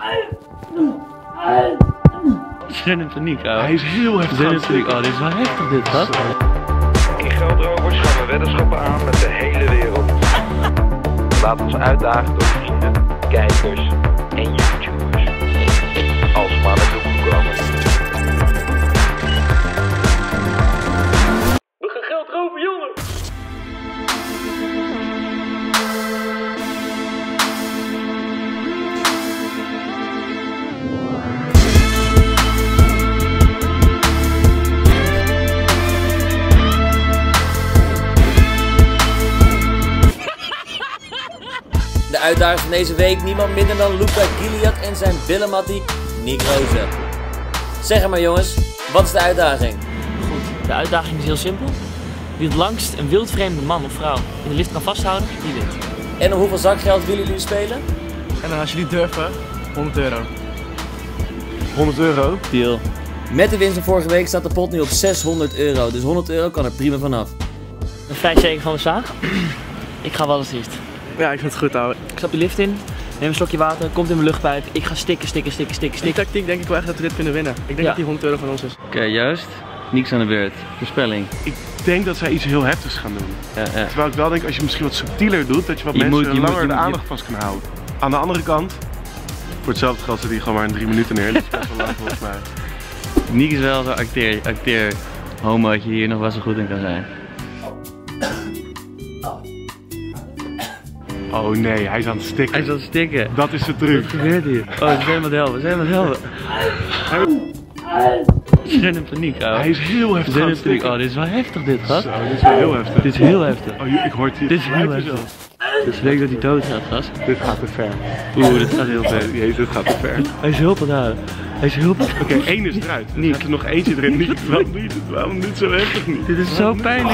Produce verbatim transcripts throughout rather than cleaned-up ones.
Zin in paniek, ouwe. Hij is heel heftig. Zin in paniek. Oh, dit is wel heftig dit, gast. In Geldrovers gaan we weddenschappen aan met de hele wereld. Laat ons uitdagen door vrienden, kijkers en YouTubers. Als we maar met de boek komen. We gaan geld roven, jongen! De uitdager van deze week, niemand minder dan Luca Giliad en zijn billenmattie Nick Rozen. Zeg het maar jongens, wat is de uitdaging? Goed, de uitdaging is heel simpel. Wie het langst een wildvreemde man of vrouw in de lift kan vasthouden, die wint. En om hoeveel zakgeld willen jullie spelen? En als jullie durven, honderd euro. honderd euro? Deal. Met de winst van vorige week staat de pot nu op zeshonderd euro, dus honderd euro kan er prima vanaf. Een vijf zeker van de zaag. Ik ga wel als eerst. Ja, ik vind het goed, ouwe. Ik stap die lift in, neem een slokje water, komt in mijn luchtpijp. Ik ga stikken, stikken, stikken, stikken, Die stikken. tactiek denk ik wel echt dat we dit kunnen winnen. Ik denk Ja. dat die honderd euro van ons is. Oké, okay, juist. Niks aan de beurt. Voorspelling. Ik denk dat zij iets heel heftigs gaan doen. Ja, ja. Terwijl ik wel denk, als je misschien wat subtieler doet, dat je wat Je mensen moet- je langer moet- je de moet- aandacht vast kan houden. Aan de andere kant, voor hetzelfde geld zit hij gewoon maar in drie minuten neer. Dat is best wel lang volgens mij. Nick is wel zo'n acteer, acteer homo dat je hier nog wel zo goed in kan zijn. Oh nee, hij is aan het stikken. Hij is aan het stikken. Dat is de truc. Wat gebeurt hier? Oh, ze zijn wat helpen, ze zijn wat helpen. Zin in paniek, ouwe. Hij is heel heftig Zin aan in het paniek. stikken. Oh, dit is wel heftig dit, gast. Zo, dit is wel heel heftig. Dit is heel heftig. Oh, ik hoor het hier. Dit is heel Lijkt heftig. mezelf. Dus weet ik dat hij dood gaat, gast. Dit gaat te ver. Oeh, dit gaat heel ver. Jezus, dit gaat te ver. Hij is heel aan. Hij is heel Oké, okay, één is eruit. Er Niet. zit er nog eentje erin. Niet, waarom niet? Waarom niet zo heftig niet? Dit is zo pijnlijk.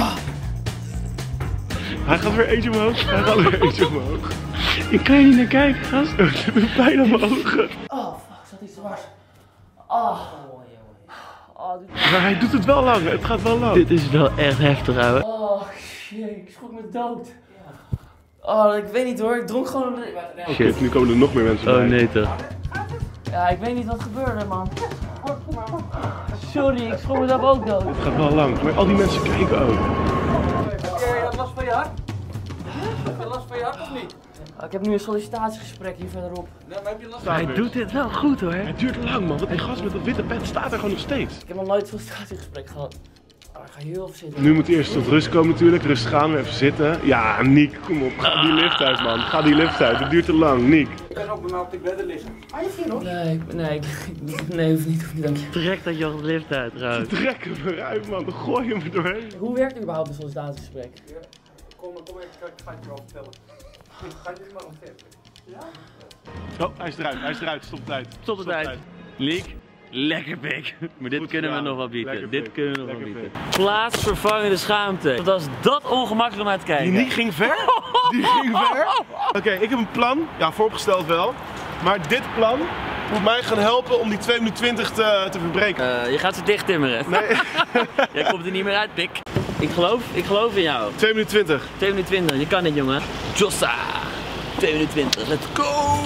Hij gaat weer eentje omhoog. Hij gaat weer eentje omhoog. Ik kan hier niet naar kijken, gast. Ik heb pijn aan mijn ogen. Oh fuck, zat iets dwars. Oh. Oh, dit... Maar hij doet het wel lang. Het gaat wel lang. Dit is wel echt heftig, ouwe. oh shit, ik schrok me dood. Oh, ik weet niet hoor, ik dronk gewoon... Shit, nu komen er nog meer mensen Oh bij. nee toch. Ja, ik weet niet wat gebeurde man. Sorry, ik schrok mezelf ook dood. Het gaat wel lang. Maar al die mensen kijken ook. Heb jij last van je hart? Heb je last van je hart of niet? Ik heb nu een sollicitatiegesprek hier verderop. Nee, maar heb je last van Hij doet dit wel goed hoor. Het duurt lang man, want die gast met dat witte pet staat er gewoon nog steeds. Ik heb nog nooit een sollicitatiegesprek gehad. Oh, ik ga heel even zitten. Nu moet hij eerst tot rust komen natuurlijk, rustig aan, weer even zitten. Ja, Nick, kom op, ga die lift uit man, ga die lift uit, het duurt te lang, Nick. Je kan ook bij mij op die bedden liggen. Ah, je vindt nog? Nee, ik, nee, ik, ik- nee, hoeft niet, hoeft niet, dank je. Trek dat je op de lift uit trouwens. Trek hem eruit man, dan gooi je hem er doorheen. Hoe werkt überhaupt een sollicitatiegesprek? Kom, kom even, ik ga het je wel vertellen. Ga je dit maar omgeven? Oh, hij is eruit, hij is eruit, stop tijd. Stop de tijd. Leek. Lekker pik. Maar dit Goed kunnen we gedaan. nog wel bieden. Lekker Dit pik. kunnen we nog wel Lekker bieden. pik. Plaatsvervangende schaamte. Wat was dat ongemakkelijk om naar te kijken? Die Nick ging ver, die ging ver. Oké, ik heb een plan, ja vooropgesteld wel. Maar dit plan moet mij gaan helpen om die twee minuten twintig te, te verbreken. Eh, je gaat ze dicht timmeren. Nee, Jij komt er niet meer uit, pik. Ik geloof, ik geloof in jou. twee minuten twintig. twee minuten twintig, je kan dit jongen. Jossa. twee minuten twintig, let's go!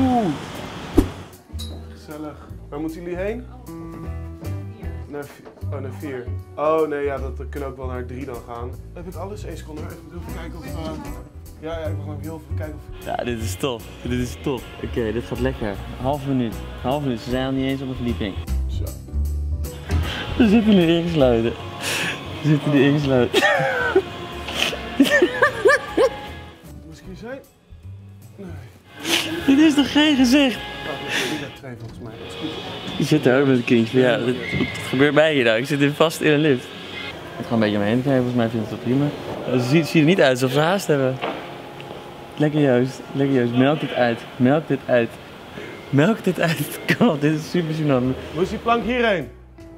Gezellig. Waar moeten jullie heen? Naar vier. Oh, naar vier. Oh nee, ja, dat, dat kunnen ook wel naar drie dan gaan. Heb ik alles? Eén seconde hoor. Even even kijken of... Uh... Ja, ja, ik mag nog heel even kijken of... Ja, dit is tof. Dit is tof. Oké, okay, dit gaat lekker. Half minuut. Half minuut. Ze zijn al niet eens op een verdieping. Zo. We zitten nu ingesloten. We zitten nu ingesloten. Moest ik hier zijn? Nee. Dit is toch geen gezicht? Oh, ik heb twee volgens mij. Dat is goed. Je zit daar ook met een kindje. Ja, wat, wat gebeurt mij hier nou? Ik zit hier vast in een lift. Ik ga een beetje omheen kijken, volgens mij vindt het wel prima. Ze ziet, ziet er niet uit alsof ze haast hebben. Lekker Joost, lekker Joost. Melk dit uit. Melk dit uit. Melk dit uit. Kom op, dit is super gênant. Hoe is die plank hierheen?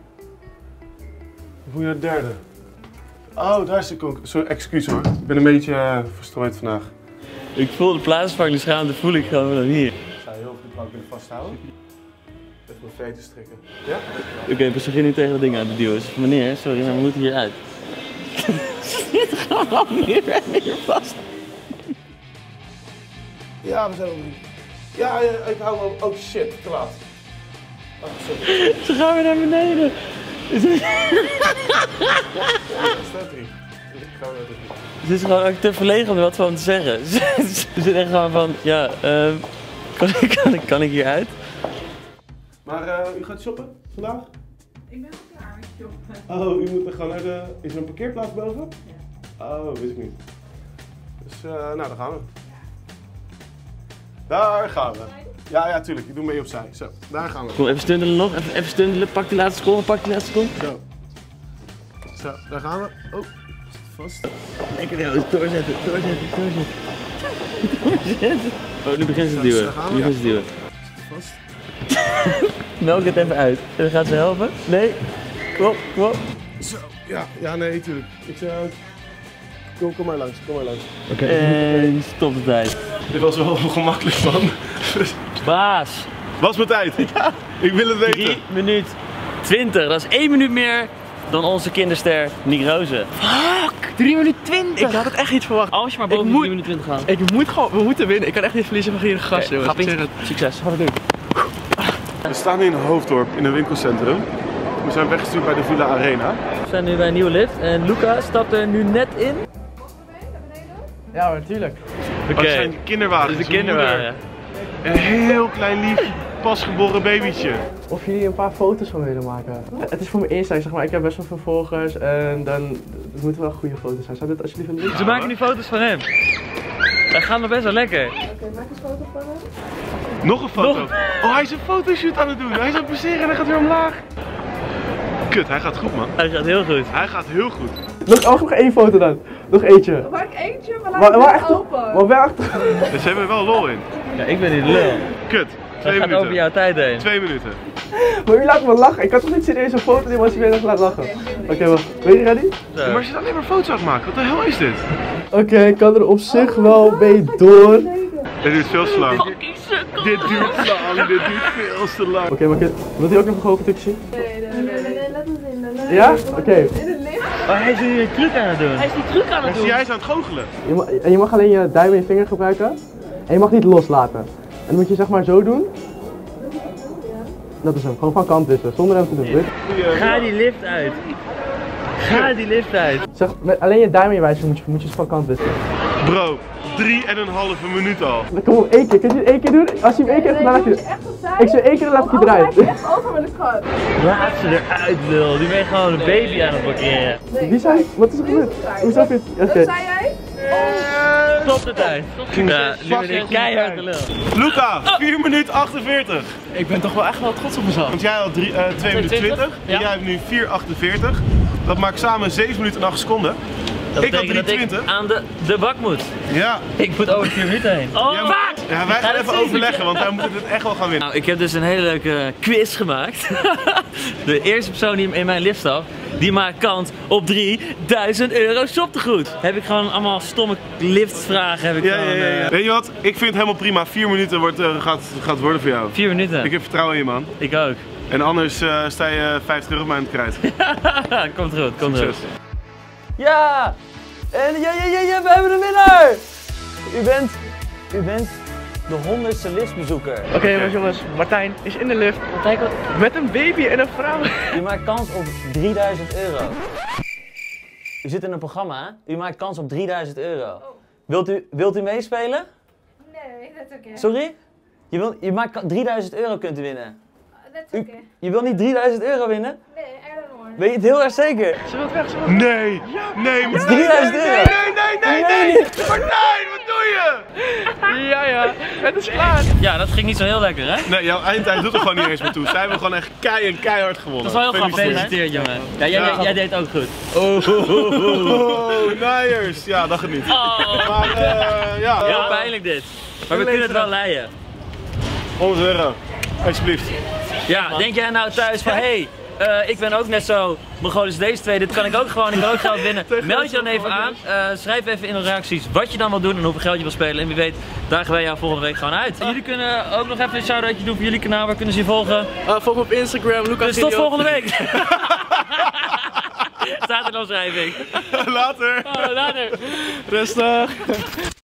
Of hoe je de derde? Oh, daar is de konk. Sorry, excuus hoor. Ik ben een beetje uh, verstrooid vandaag. Ik voel de plaatsvervangende schaamte, voel ik gewoon dan hier. Ik zou heel goed de plank willen vasthouden. Even mijn veten strikken. Ja? Oké, okay, we beginnen nu tegen dat ding uit te duwen. Dus meneer, sorry, maar we moeten hier uit. Ze zit gewoon hier en hier vast. Ja, we zijn er nog niet. Ja, ja, ik hou wel. Oh shit, te laat. Oh, sorry. Ze gaan weer naar beneden. Staat drie. Ik ga naar de drie. Ze is gewoon ook te verlegen om er wat van te zeggen. Ze zit echt gewoon van, ja, uh, kan, ik, kan, ik, kan ik hier uit? Maar uh, u gaat shoppen vandaag? Ik ben al klaar met shoppen. Oh, u moet er gewoon naar de... Is er een parkeerplaats boven? Ja. Oh, wist ik niet. Dus, uh, nou, daar gaan we. Daar gaan we. Ja, ja, tuurlijk. Ik doe mee opzij. Zo, daar gaan we. Kom, even stundelen nog. Even, even stundelen. Pak die laatste seconde. Pak die laatste seconde. Zo. Zo, daar gaan we. Oh, zit vast. Lekker, doorzetten, doorzetten, doorzetten. Doorzetten. Oh, nu begint ze te duwen. Nu begint ze te duwen. Zit vast. Melk het even uit. En dan gaat ze helpen. Nee. Kom op, kom op. Zo, ja, ja, nee, tuurlijk. Ik zeg, kom, kom maar langs, kom maar langs. Oké. Okay. En stop de tijd. Dit was wel gemakkelijk, man. Baas. Was mijn tijd. Ja. Ik wil het weten. drie minuten twintig. Dat is één minuut meer dan onze kinderster Nick Roze. Fuck! drie minuten twintig! Ik had het echt niet verwacht. Als je maar boven de drie minuten twintig gaat. Ik moet gewoon, we moeten winnen. Ik kan echt niet verliezen van gierige gasten. Okay, jongens. Succes. Gaan we doen. We staan in Hoofddorp in een winkelcentrum. We zijn weggestuurd bij de Villa Arena. We zijn nu bij een nieuwe lift en Luca stapt er nu net in. Ja, natuurlijk. Oké. Okay. Dat zijn kinderwagens. Dat is de kinderwagen. Een heel klein lief pasgeboren babytje. Of jullie een paar foto's van willen maken. Het is voor mijn Insta, zeg maar. Ik heb best wel veel volgers en dan het moeten wel goede foto's zijn. Zou je dit alsjeblieft willen doen? Ze maken nu foto's van hem. Dat gaat nog best wel lekker. Oké, okay, maak eens een foto van hem. Nog een foto? Nog. Oh, hij is een fotoshoot aan het doen. Hij is aan het passeren en hij gaat weer omlaag. Kut, hij gaat goed, man. Hij gaat heel goed. Hij gaat heel goed. Nog, oh, nog één foto dan. Nog eentje. Maak eentje, maar laat maar, het maar open. Maar wel achter. Dus ze hebben er wel lol in. Ja, ik ben niet de lul. Kut. Twee dat minuten. gaat over jouw tijd heen. Twee minuten. Maar u laat me lachen. Ik had toch niet serieus een foto die was je weer nog laten lachen. Oké, okay, wacht. Ben je ready? Ja, maar je zit alleen maar foto's aan het maken. Wat de hel is dit? Oké, okay, ik kan er op zich wel mee door. Dit duurt veel te lang. Dit duurt te lang. Dit duurt veel te lang. Oké, okay, maar wilt u ook nog een hoogtetukje zien? Nee, nee, nee, nee, laat het in. Ja? Oké. Okay. In de lift. Oh, hij is nu een truc aan het doen. Hij is die truc aan het doen. Jij is aan het goochelen. Je mag, en je mag alleen je duim en je vinger gebruiken. En je mag niet loslaten. En dan moet je zeg maar zo doen. Dat is hem. Gewoon van kant wisselen, zonder hem te doen. Ja. Ga die lift uit. Ga die lift uit. Zeg, met alleen je duim en je wijzer moet je, moet je van kant wisselen. Bro, drie en een halve minuut al. Kom op, één keer. Kun je het één keer doen? Als je hem één keer hebt, dan laat je het. Ik zeg één keer, dan laat ik je eruit. Ik echt over met de kant. Laat ze eruit, lul. Die ben je gewoon een baby aan het parkeren. Wie zei? Wat is er gebeurd? Hoe zat dit? Oké. Wat zei jij? Stop de tijd. Ja, nu ben ik keihard de lul. Luca, vier minuten achtenveertig. Ik ben toch wel echt wel trots op mezelf. Want jij had drie, uh, twee minuten twintig Ja. en jij hebt nu vier achtenveertig. Dat maakt samen zeven minuten en acht seconden. Dat Ik had betekent drie dat ik twintig. aan de, de bak moet. Ja. Ik moet over vier minuten heen. Oh, Ja, fuck! Ja, wij gaan even overleggen, want wij moeten dit echt wel gaan winnen. Nou, ik heb dus een hele leuke quiz gemaakt. De eerste persoon die in mijn lift stapt, die maakt kans op drieduizend euro shoptegoed. Heb ik gewoon allemaal stomme liftvragen. Heb ik Ja, gewoon, ja, ja, ja. uh, Weet je wat? Ik vind het helemaal prima. Vier minuten wordt, uh, gaat, gaat worden voor jou. Vier minuten. Ik heb vertrouwen in je, man. Ik ook. En anders uh, sta je vijftig euro op mij aan het krijt. Komt goed, komt Succes. goed. Ja! En ja, ja, ja, ja, we hebben een winnaar! U bent, u bent de honderdste liftbezoeker. Oké okay, jongens, jongens, Martijn is in de lift. Met een baby en een vrouw. U maakt kans op drieduizend euro. U zit in een programma, hè? U maakt kans op drieduizend euro. Wilt u, wilt u meespelen? Nee, dat oké. Sorry? Je, wilt, je maakt drieduizend euro kunt u winnen. Dat oké. Je wilt niet drieduizend euro winnen? Nee, I don't know. Weet je het heel erg zeker? Ze wil weg, ze wil weg. Nee! Nee, Het is drieduizend euro! Nee, nee, nee, nee! nee. Martijn, wat doe je? Ja, ja, het is klaar. Ja, dat ging niet zo heel lekker, hè? Nee, jouw eindtijd doet er gewoon niet eens meer toe. Zij hebben gewoon echt kei en keihard gewonnen. Dat is wel heel grappig. Gefeliciteerd, jongen. Ja, jij, Ja. jij deed ook goed. Oh, oh, oh, oh, Nijers. Ja, dacht het niet. Oh. Maar uh, ja. Heel pijnlijk dit. Maar we kunnen het wel leiden. honderd euro. Alsjeblieft. Ja, denk jij nou thuis van, hé, hey, uh, ik ben ook net zo Mongoolisch deze twee, dit kan ik ook gewoon, ik kan ook geld winnen. Meld je dan even aan, uh, schrijf even in de reacties wat je dan wil doen en hoeveel geld je wil spelen. En wie weet, dagen wij jou volgende week gewoon uit. En jullie kunnen ook nog even een shout-outje doen voor jullie kanaal, waar kunnen ze je volgen? Uh, volg me op Instagram, Lucas. Dus tot volgende week! Staat in de omschrijving. Later. Oh, later. Rustig.